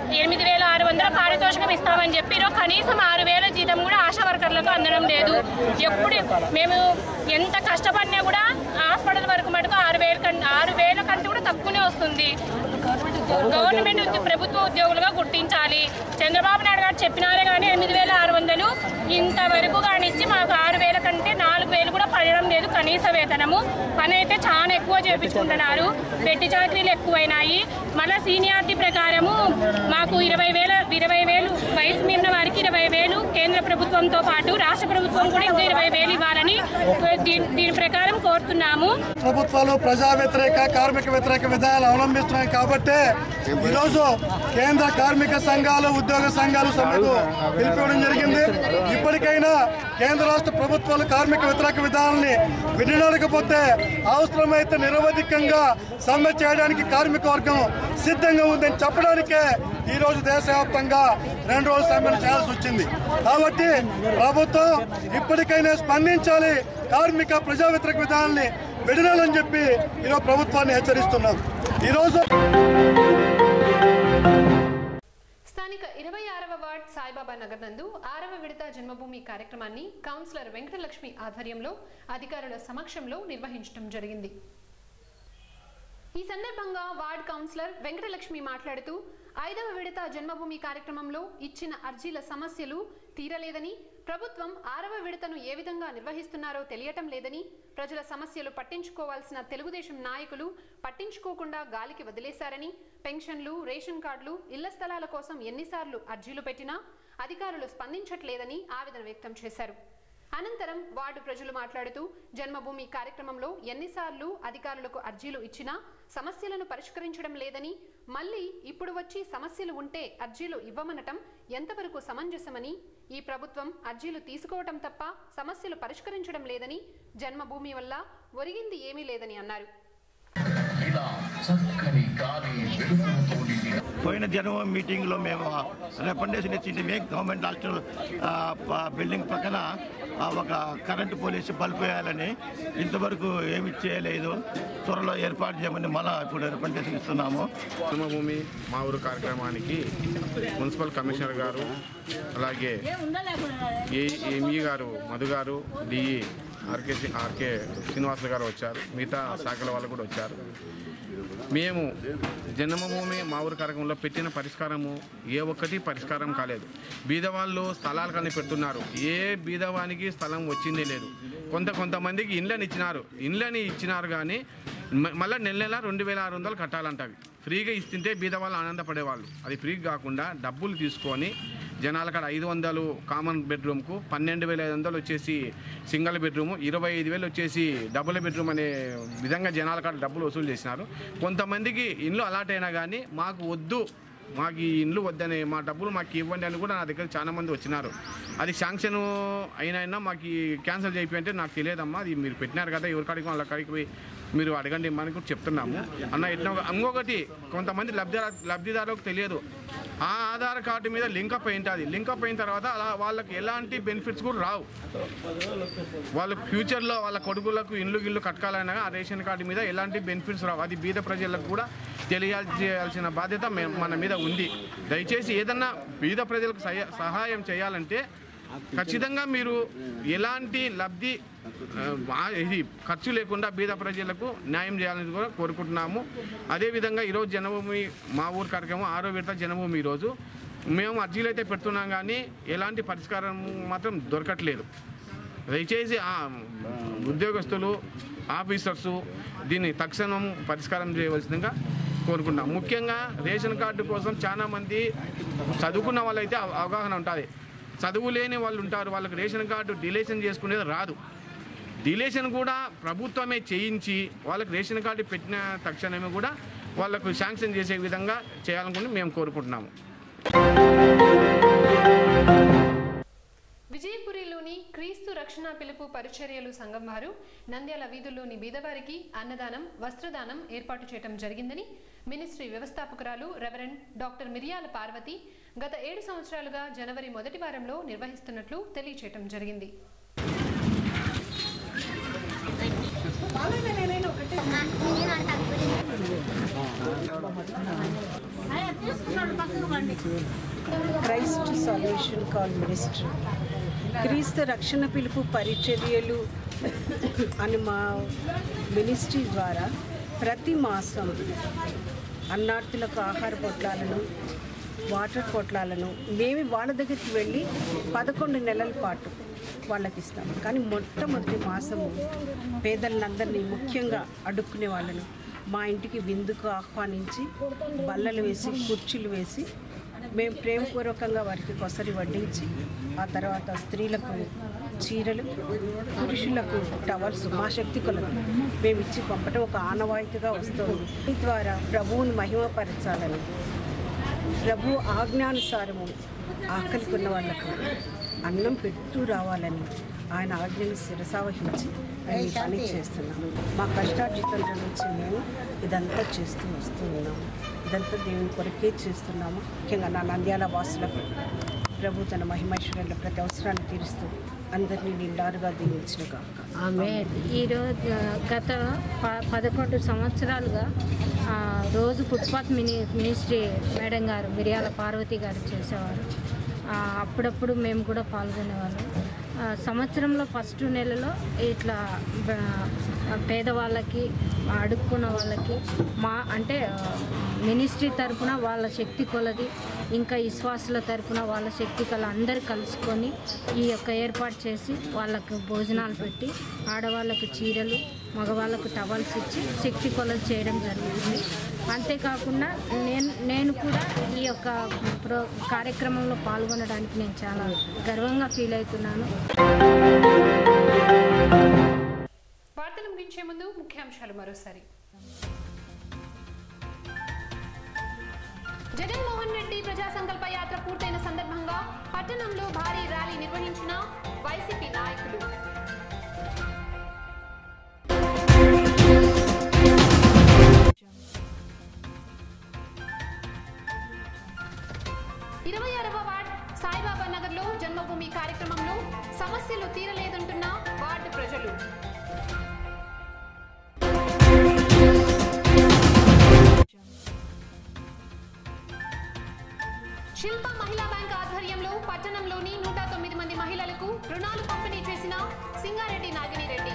Speaker 20: 8,600 పారితోషికం ఇస్తామని చెప్పి కనీసం 6,000 జీతం కూడా ఆశా వర్కర్లకు అందడం లేదు. ఎప్పుడు మేము ఎంత కష్టపడినా కూడా హాస్పిటల్ వరకు మటుకు 6,000 కంటే కూడా తక్కువనే వస్తుంది. గవర్నమెంట్ ప్రభుత్వ ఉద్యోగులుగా గుర్తించాలి. చంద్రబాబు నాయుడు గారు చెప్పినారే కానీ 8,600 ఇంతవరకు కానిచ్చి మాకు 6,000 కంటే 4,000 కూడా పడడం లేదు కనీస వేతనము. పని అయితే చాలా ఎక్కువ చేపించుకుంటున్నారు. పెట్టి చాకరీలు ఎక్కువైనాయి. మళ్ళీ సీనియారిటీ ప్రకారము మాకు 20,000 వయసు మీరిన వారికి 20,000 కేంద్ర ప్రభుత్వంతో పాటు రాష్ట్ర ప్రభుత్వం కూడా ఇంకా 20,000 ఇవ్వాలని దీని ప్రకారం కోరుతున్నాము.
Speaker 21: ప్రభుత్వాలు ప్రజా వ్యతిరేక, కార్మిక వ్యతిరేక విధానాలు అవలంబిస్తున్నాయి కాబట్టి ఈరోజు కేంద్ర కార్మిక సంఘాలు ఉద్యోగ సంఘాలు సమ్మెకు పిలిపివ్వడం జరిగింది. ఇప్పటికైనా కేంద్ర రాష్ట్ర ప్రభుత్వాలు కార్మిక వ్యతిరేక విధానాన్ని వినలేకపోతే అవసరమైతే నిరవధికంగా సమ్మె చేయడానికి కార్మిక వర్గం సిద్ధంగా ఉందని చెప్పడానికే ఈరోజు దేశవ్యాప్తంగా 2 రోజుల సమ్మెను చేయాల్సి వచ్చింది. కాబట్టి ప్రభుత్వం ఇప్పటికైనా స్పందించాలి, కార్మిక ప్రజా వ్యతిరేక విధానాన్ని విడనాలని చెప్పి ఈరోజు ప్రభుత్వాన్ని హెచ్చరిస్తున్నాం. ఈరోజు
Speaker 1: స్థానిక 26వ వార్డ్ సాయిబాబా నగర్ నందు 6వ విడత జన్మభూమి కార్యక్రమాన్ని కౌన్సిలర్ వెంకటలక్ష్మి ఆధ్వర్యంలో అధికారుల సమక్షంలో నిర్వహించడం జరిగింది. ఈ సందర్భంగా వార్డ్ కౌన్సిలర్ వెంకటలక్ష్మి మాట్లాడుతూ 5వ విడత జన్మభూమి కార్యక్రమంలో ఇచ్చిన అర్జీల సమస్యలు తీరలేదని, ప్రభుత్వం 6వ విడతను ఏ విధంగా నిర్వహిస్తున్నారో తెలియటం లేదని, ప్రజల సమస్యలు పట్టించుకోవాల్సిన తెలుగుదేశం నాయకులు పట్టించుకోకుండా గాలికి వదిలేశారని, పెన్షన్లు, రేషన్ కార్డులు, ఇళ్ల స్థలాల కోసం ఎన్నిసార్లు అర్జీలు పెట్టినా అధికారులు స్పందించట్లేదని ఆవేదన వ్యక్తం చేశారు. అనంతరం వార్డు ప్రజలు మాట్లాడుతూ జన్మభూమి కార్యక్రమంలో ఎన్నిసార్లు అధికారులకు అర్జీలు ఇచ్చినా సమస్యలను పరిష్కరించడం లేదని, మళ్ళీ ఇప్పుడు వచ్చి సమస్యలు ఉంటే అర్జీలు ఇవ్వమనటం ఎంతవరకు సమంజసమని, ఈ ప్రభుత్వం అర్జీలు తీసుకోవటం తప్ప సమస్యలు పరిష్కరించడం లేదని, జన్మభూమి వల్ల ఒరిగింది ఏమీ లేదని అన్నారు.
Speaker 22: పోయిన జనవరి మీటింగ్లో మేము రికమెండేషన్ ఇచ్చింది. మేము గవర్నమెంట్ హాస్టల్ బిల్డింగ్ పక్కన ఒక కరెంటు పోలీసు బల్బ్ వేయాలని, ఇంతవరకు ఏమి చేయలేదు. త్వరలో ఏర్పాటు చేయమని మళ్ళీ ఇప్పుడు రికమెండేషన్ ఇస్తున్నాము.
Speaker 23: జన్మభూమి మా ఊరు కార్యక్రమానికి మున్సిపల్ కమిషనర్ గారు, అలాగే ఏఈ గారు, మధు గారు, డిఈ ఆర్కే శ్రీనివాసులు గారు వచ్చారు. మిగతా శాఖల వాళ్ళు కూడా వచ్చారు. మేము జన్మభూమి మా ఊరు కార్యక్రమంలో పెట్టిన పరిష్కారము ఏ ఒక్కటి పరిష్కారం కాలేదు. బీదవాళ్ళు స్థలాలు కానీ పెడుతున్నారు, ఏ బీదవానికి స్థలం వచ్చిందే లేదు. కొంతమందికి ఇండ్లని ఇచ్చినారు కానీ మళ్ళీ నెల 2600 కట్టాలంటవి. ఫ్రీగా ఇస్తుంటే బీదవాళ్ళు ఆనందపడేవాళ్ళు. అది ఫ్రీ కాకుండా డబ్బులు తీసుకొని జనాల కాడ 500 కామన్ బెడ్రూమ్కు, 12,500 వచ్చేసి సింగిల్ బెడ్రూము, 25,000 వచ్చేసి డబుల్ బెడ్రూమ్ అనే విధంగా జనాల కాడ డబ్బులు వసూలు చేసినారు. కొంతమందికి ఇండ్లు అలాట్ అయినా కానీ మాకు వద్దు, మాకు ఈ ఇండ్లు వద్దని, మా డబ్బులు మాకు ఇవ్వండి అని కూడా నా దగ్గర చాలా మంది వచ్చినారు. అది శాంక్షన్ అయినా మాకు క్యాన్సిల్ చేయిపోయింటే నాకు తెలియదమ్మా, అది మీరు పెట్టినారు కదా, ఎవరి కాడికి వాళ్ళ కాడికి పోయి మీరు అడగండి మనకు చెప్తున్నాము అన్న. ఇంకొకటి కొంతమంది లబ్ధిదారులకు తెలియదు, ఆ ఆధార్ కార్డు మీద లింకప్ అయి ఉంటుంది. లింకప్ అయిన తర్వాత అలా వాళ్ళకి ఎలాంటి బెనిఫిట్స్ కూడా రావు. వాళ్ళు ఫ్యూచర్లో వాళ్ళ కొడుకులకు ఇల్లు కట్టాలన్నా ఆ రేషన్ కార్డు మీద ఎలాంటి బెనిఫిట్స్ రావు. అది బీద ప్రజలకు కూడా తెలియాల్సిన బాధ్యత మన మీద ఉంది. దయచేసి ఏదన్నా బీద ప్రజలకు సహాయం చేయాలంటే ఖచ్చితంగా మీరు ఎలాంటి ఇది ఖర్చు లేకుండా బీద ప్రజలకు న్యాయం చేయాలని కూడా కోరుకుంటున్నాము. అదేవిధంగా ఈరోజు జన్మభూమి మా ఊరు కార్యక్రమం 6వ విడత జన్మభూమి ఈరోజు మేము అర్జీలు అయితే పెడుతున్నాం కానీ ఎలాంటి పరిష్కారం మాత్రం దొరకట్లేదు. దయచేసి ఉద్యోగస్తులు, ఆఫీసర్సు దీన్ని తక్షణం పరిష్కారం చేయవలసిందిగా కోరుకుంటున్నాం. ముఖ్యంగా రేషన్ కార్డు కోసం చాలామంది చదువుకున్న వాళ్ళైతే అవగాహన ఉంటుంది, చదువు లేని వాళ్ళు ఉంటారు. వాళ్ళకి రేషన్ కార్డు డిలేషన్ చేసుకునేది రాదు. డిలేషన్ కూడా ప్రభుత్వమే చేయించి వాళ్ళకి రేషన్ కార్డు పెట్టిన తక్షణమే కూడా వాళ్ళకు శాంక్షన్ చేసే విధంగా చేయాలనుకుని మేము కోరుకుంటున్నాము.
Speaker 1: విజయపురిలోని క్రీస్తు రక్షణ పిలుపు పరిచర్యలు సంఘం వారు నంద్యాల వీధుల్లోని బీదవారికి అన్నదానం, వస్త్రదానం ఏర్పాటు చేయడం జరిగిందని మినిస్ట్రీ వ్యవస్థాపకురాలు రెవరెండ్ డాక్టర్ మిరియాల పార్వతి గత 7 సంవత్సరాలుగా జనవరి మొదటి వారంలో నిర్వహిస్తున్నట్లు తెలియచేయడం జరిగింది.
Speaker 24: క్రైస్ట్ సొల్యూషన్ కాల్ మినిస్ట్రీ క్రీస్తు రక్షణ పిలుపు పరిచర్యలు అని మా మినిస్ట్రీ ద్వారా ప్రతి మాసం అన్నార్థులకు ఆహార పొట్లాలను, వాటర్ పొట్లాలను మేము వాళ్ళ దగ్గరికి వెళ్ళి 11 నెలల పాటు వాళ్ళకి ఇస్తాము. కానీ మొట్టమొదటి మాసము పేదలందరినీ, ముఖ్యంగా అడుక్కునే వాళ్ళను మా ఇంటికి విందుకు ఆహ్వానించి బల్లలు వేసి, కుర్చీలు వేసి మేము ప్రేమపూర్వకంగా వారికి కొసరి వడ్డించి, ఆ తర్వాత స్త్రీలకు చీరలు, పురుషులకు టవల్స్ మా శక్తి కొలది మేము ఇచ్చి పంపడం ఒక ఆనవాయితీగా వస్తుంది. ఈ ద్వారా ప్రభువుని మహిమపరచాలని, ప్రభు ఆజ్ఞానుసారము ఆకలికున్న వాళ్ళకు అన్నం పెడుతూ రావాలని ఆయన ఆజ్ఞను శిరసావహించి ఆయన పని చేస్తున్నాము. మా కష్టార్జితంలో నుంచి మేము ఇదంతా చేస్తూ వస్తూ ఉన్నాము. ఇదంతా దేవుని కొరకే చేస్తున్నాము. ముఖ్యంగా నా నంద్యాల వాసులకు ప్రభు తన మహిమైశ్వర్యాల ప్రతి అవసరాన్ని తీరుస్తూ అందరినీ నిండారుగా దీవించిన కాక.
Speaker 2: ఆమె ఈరోజు గత 11 సంవత్సరాలుగా రోజు ఫుట్పాత్ మినిస్ట్రీ మేడం గారు మిరియాల పార్వతి గారు చేసేవారు. అప్పుడప్పుడు మేము కూడా పాల్గొనేవాళ్ళం. సంవత్సరంలో ఫస్ట్ నెలలో ఇట్లా పేదవాళ్ళకి, అడుక్కున్న వాళ్ళకి అంటే మినిస్ట్రీ తరఫున వాళ్ళ శక్తి కొలది, ఇంకా విశ్వాసుల తరఫున వాళ్ళ శక్తి కల అందరూ కలుసుకొని ఈ యొక్క ఏర్పాటు చేసి వాళ్ళకు భోజనాలు పెట్టి ఆడవాళ్ళకు చీరలు, మగవాళ్ళకు టవల్స్ ఇచ్చి శక్తి కొలది చేయడం జరుగుతుంది. అంతేకాకుండా నేను కూడా ఈ యొక్క కార్యక్రమంలో పాల్గొనడానికి నేను చాలా గర్వంగా ఫీల్ అవుతున్నాను.
Speaker 1: వార్తలు ముగించే ముందు ముఖ్యాంశాలు మరోసారి. జగన్మోహన్ రెడ్డి ప్రజా సంకల్ప యాత్ర పూర్తయిన సందర్భంగా పట్టణంలో భారీ ర్యాలీ నిర్వహించిన వైసీపీ నాయకులు. సాయిబాబా నగర్లో జన్మభూమి కార్యక్రమంలో సమస్యలు తీరలేదంటున్న వార్డు ప్రజలు. శిల్ప మహిళా బ్యాంక్ ఆధ్వర్యంలో పట్టణంలోని 109 మంది మహిళలకు రుణాలు పంపిణీ చేసిన సింగారెడ్డి నాగినిరెడ్డి.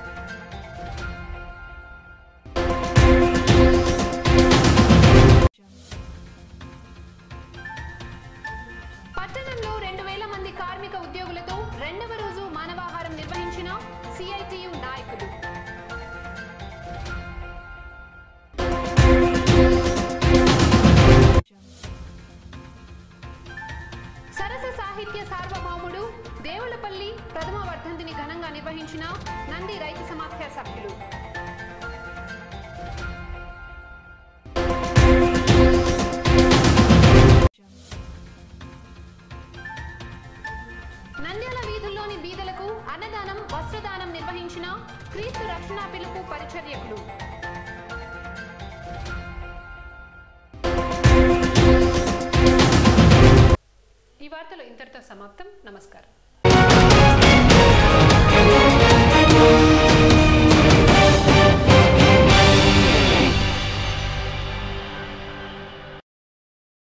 Speaker 1: పట్టణంలో 2000 మంది కార్మిక ఉద్యోగులతో 2వ రోజు మానవాహారం నిర్వహించిన సిఐటియు నాయకులు. సరస సాహిత్య సార్వభౌముడు దేవులపల్లి ప్రథమ వర్ధంతిని ఘనంగా నిర్వహించిన నంది రైతు సమాఖ్య సభ్యులు. నంద్యాల వీధుల్లోని బీదలకు అన్నదానం, వస్త్రదానం నిర్వహించిన క్రీస్తు రక్షణ పిలుపు పరిచర్యకులు. ఈ వార్తలు ఇంతటితో సమాప్తం. నమస్కారం.